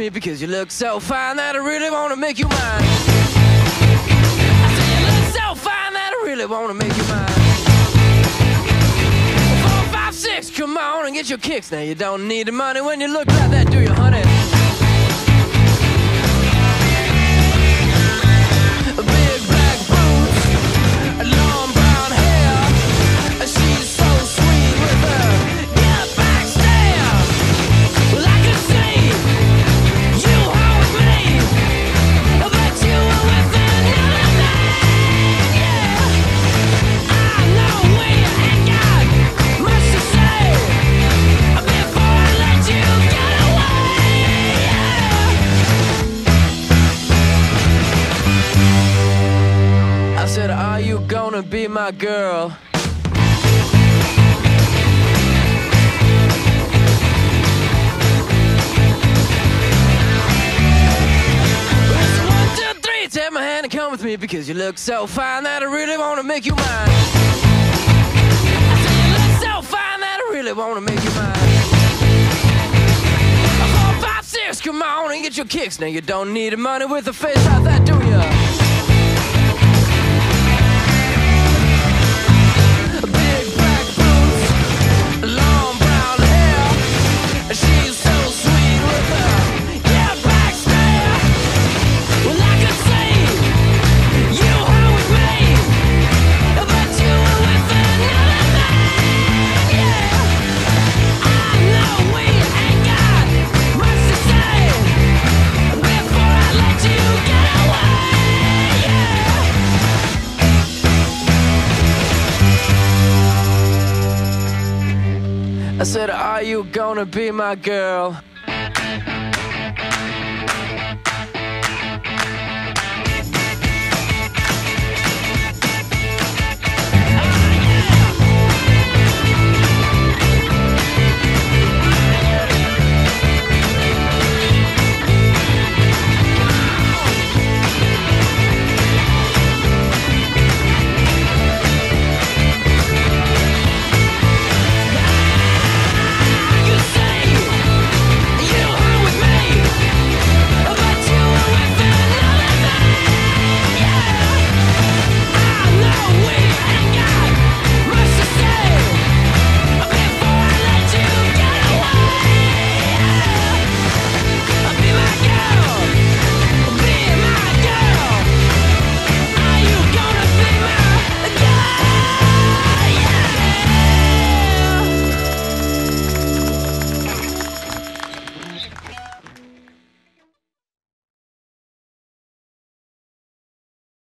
me because you look so fine that I really wanna make you mine. I said you look so fine that I really wanna make you mine. 4, 5, 6, come on and get your kicks. Now you don't need the money when you look like that, do you, honey? Big black boots, long brown hair. She's so sweet with her get back stare. Well, I could see you home with me, but you were with another man. Yeah, I know we ain't got much to say before I let you get away. Yeah. I said, are you gonna be my girl? Take my hand and come with me because you look so fine that I really wanna make you mine. I said you look so fine that I really wanna make you mine. 4, 5, 6, come on and get your kicks. Now you don't need the money with a face like that, do ya? Big black boots, long brown hair. She's so sweet with her get back stare. Well, I could see you home with me, but you were with another man. Yeah, I know we ain't got much to say before I let you get away. Yeah. I said, are you gonna be my girl?